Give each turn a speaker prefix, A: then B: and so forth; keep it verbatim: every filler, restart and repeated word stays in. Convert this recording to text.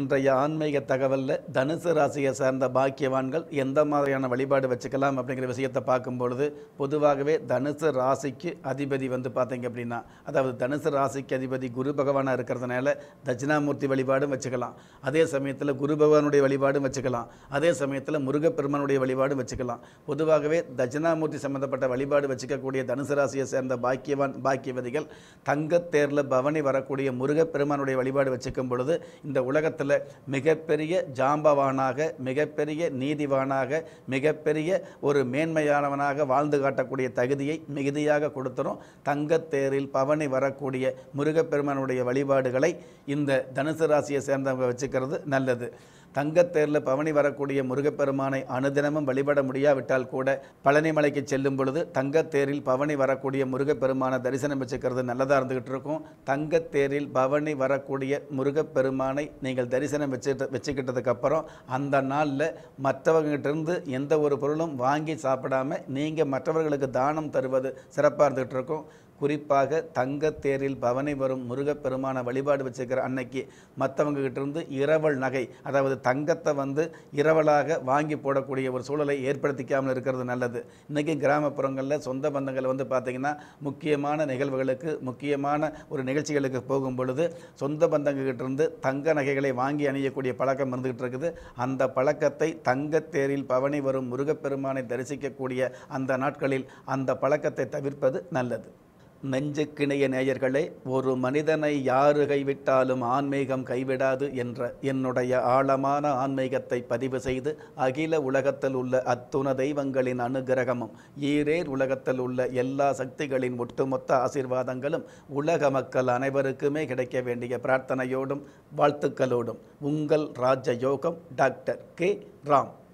A: இன்றைய ஆன்மீக தகவலில் தனுசு ராசியை சார்ந்த பாக்கியவான்கள் எந்த மாதிரியான வழிபாடு வச்சுக்கலாம் அப்படிங்கிற விஷயத்தை பார்க்கும் பொழுது, பொதுவாகவே தனுசு ராசிக்கு அதிபதி வந்து பார்த்தீங்க அப்படின்னா, அதாவது தனுசு ராசிக்கு அதிபதி குரு பகவானாக இருக்கிறதுனால தட்சிணாமூர்த்தி வழிபாடும் வச்சுக்கலாம். அதே சமயத்தில் குரு பகவானுடைய வழிபாடும் வச்சுக்கலாம். அதே சமயத்தில் முருகப்பெருமானுடைய வழிபாடும் வச்சுக்கலாம். பொதுவாகவே தட்சிணாமூர்த்தி சம்பந்தப்பட்ட வழிபாடு வச்சுக்கக்கூடிய தனுசு ராசியை சேர்ந்த பாக்கியவான் பாக்கியவதிகள் தங்கத்தேரில் பவனி வரக்கூடிய முருகப்பெருமானுடைய வழிபாடு வச்சுக்கும் பொழுது இந்த உலகத்தில் மிகப்பெரிய ஜாம்பவானாக, மிகப்பெரிய நீதிவானாக, மிகப்பெரிய ஒரு மேன்மையானவனாக வாழ்ந்து காட்டக்கூடிய தகுதியை மிகுதியாக கொடுத்துரும். தங்கத்தேரில் பவனி வரக்கூடிய முருகப்பெருமானுடைய வழிபாடுகளை இந்த தனுசு ராசியை சேர்ந்தவங்க வச்சுக்கிறது நல்லது. தங்கத்தேரில் பவனி வரக்கூடிய முருகப்பெருமானை அனுதினமும் வழிபட முடியாவிட்டால் கூட பழனிமலைக்கு செல்லும் பொழுது தங்கத்தேரில் பவனி வரக்கூடிய முருகப்பெருமானை தரிசனம் வச்சுக்கிறது நல்லதாக இருந்துகிட்டு இருக்கும். தங்கத்தேரில் பவனி வரக்கூடிய முருகப்பெருமானை நீங்கள் தரிசனம் வச்சு வச்சுக்கிட்டதுக்கப்புறம் அந்த நாளில் மற்றவங்ககிட்டருந்து எந்த ஒரு பொருளும் வாங்கி சாப்பிடாமல் நீங்கள் மற்றவர்களுக்கு தானம் தருவது சிறப்பாக இருந்துகிட்டு இருக்கும். குறிப்பாக தங்கத்தேரில் பவனி வரும் முருகப்பெருமான வழிபாடு வச்சுக்கிற அன்னைக்கு மற்றவங்ககிட்டருந்து இரவல் நகை, அதாவது தங்கத்தை வந்து இரவலாக வாங்கி போடக்கூடிய ஒரு சூழலை ஏற்படுத்திக்காமல் இருக்கிறது நல்லது. இன்றைக்கி கிராமப்புறங்களில் சொந்த பந்தங்கள் வந்து பார்த்திங்கன்னா முக்கியமான நிகழ்வுகளுக்கு, முக்கியமான ஒரு நிகழ்ச்சிகளுக்கு போகும் பொழுது சொந்த பந்தங்ககிட்டருந்து தங்க நகைகளை வாங்கி அணியக்கூடிய பழக்கம் இருந்துகிட்டு இருக்குது. அந்த பழக்கத்தை தங்கத்தேரில் பவனி வரும் முருகப்பெருமானை தரிசிக்கக்கூடிய அந்த நாட்களில் அந்த பழக்கத்தை தவிர்ப்பது நல்லது. நெஞ்சுக்கிணைய நேயர்களே, ஒரு மனிதனை யாரு கைவிட்டாலும் ஆன்மீகம் கைவிடாது என்ற என்னுடைய ஆழமான ஆன்மீகத்தை பதிவு செய்து அகில உலகத்தில் உள்ள அத்துண தெய்வங்களின் அனுகிரகமும் ஈரேர் உலகத்தில் உள்ள எல்லா சக்திகளின் ஒட்டுமொத்த ஆசீர்வாதங்களும் உலக மக்கள் அனைவருக்குமே கிடைக்க வேண்டிய பிரார்த்தனையோடும் வாழ்த்துக்களோடும் உங்கள் ராஜயோகம் டாக்டர் கே ராம்.